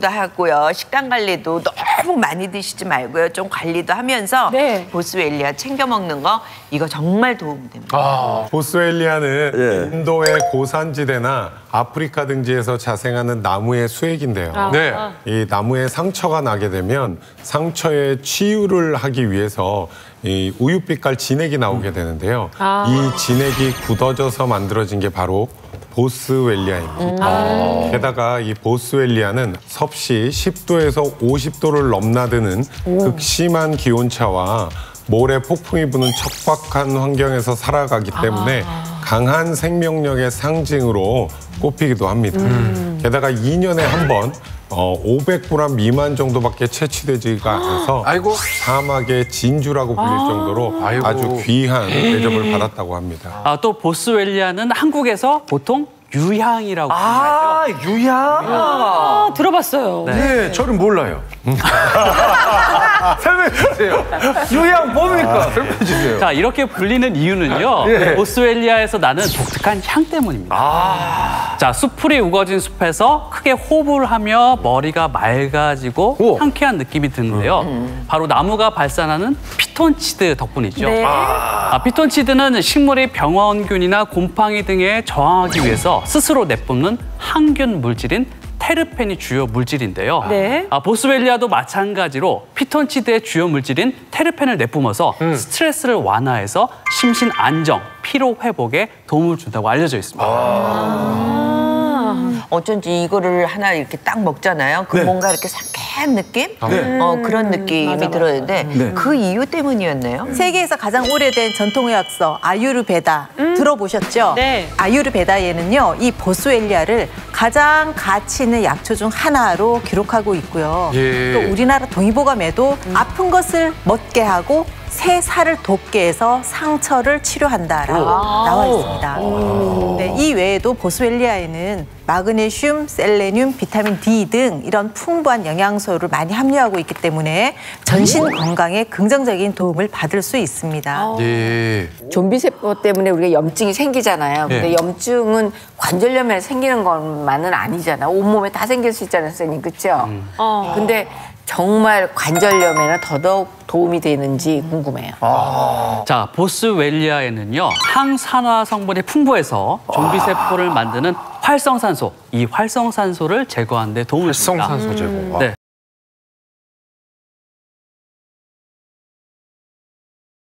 운동도 하고요. 식단 관리도 너무 많이 드시지 말고요. 좀 관리도 하면서 네. 보스웰리아 챙겨 먹는 거 이거 정말 도움 됩니다. 보스웰리아는 인도의 고산지대나 아프리카 등지에서 자생하는 나무의 수액인데요. 네. 이 나무에 상처가 나게 되면 상처의 치유를 하기 위해서 이 우윳빛깔 진액이 나오게 되는데요. 이 진액이 굳어져서 만들어진 게 바로 보스웰리아입니다. 게다가 이 보스웰리아는 섭씨 10도에서 50도를 넘나드는 극심한 기온차와 모래 폭풍이 부는 척박한 환경에서 살아가기 때문에 강한 생명력의 상징으로 꼽히기도 합니다. 게다가 2년에 한 번 500g 미만 정도밖에 채취되지가 않아서 아이고. 사막의 진주라고 불릴 정도로 아이고. 아주 귀한 대접을 받았다고 합니다. 또 보스웰리아는 한국에서 보통 유향이라고 하죠. 유향. 들어봤어요. 네, 저는 몰라요. 설명해 주세요. 유향 뭡니까? 설명해 주세요. 자, 이렇게 불리는 이유는요. 예. 보스웰리아에서 나는 독특한 향 때문입니다. 자, 수풀이 우거진 숲에서 크게 호흡을 하며 머리가 맑아지고 우와. 상쾌한 느낌이 드는데요. 바로 나무가 발산하는 피톤치드 덕분이죠. 네. 피톤치드는 식물이 병원균이나 곰팡이 등에 저항하기 위해서 스스로 내뿜는 항균 물질인 테르펜이 주요 물질인데요. 네. 보스웰리아도 마찬가지로 피톤치드의 주요 물질인 테르펜을 내뿜어서 스트레스를 완화해서 심신 안정, 피로 회복에 도움을 준다고 알려져 있습니다. 어쩐지 이거를 하나 이렇게 딱 먹잖아요. 그 뭔가 이렇게 상쾌한 느낌? 그런 느낌이 들었는데 그 이유 때문이었네요. 세계에서 가장 오래된 전통의학서 아유르베다 들어보셨죠? 네. 아유르베다에는요, 이 보스웰리아를 가장 가치 있는 약초 중 하나로 기록하고 있고요. 예. 또 우리나라 동의보감에도 아픈 것을 멎게 하고 새 살을 돋게 해서 상처를 치료한다라고 나와 있습니다. 네, 이 외에도 보스웰리아에는 마그네슘, 셀레늄, 비타민 D 등 이런 풍부한 영양소를 많이 함유하고 있기 때문에 전신 건강에 긍정적인 도움을 받을 수 있습니다. 예. 좀비세포 때문에 우리가 염증이 생기잖아요. 근데 염증은 관절염에 생기는 것만은 아니잖아. 온몸에 다 생길 수 있잖아요, 선생님. 그렇죠? 근데 정말 관절염에는 더더욱 도움이 되는지 궁금해요. 자, 보스웰리아에는요, 항산화 성분이 풍부해서 좀비세포를 만드는 활성산소, 이 활성산소를 제거하는 데 도움을 줍니다. 활성산소 제거. 네,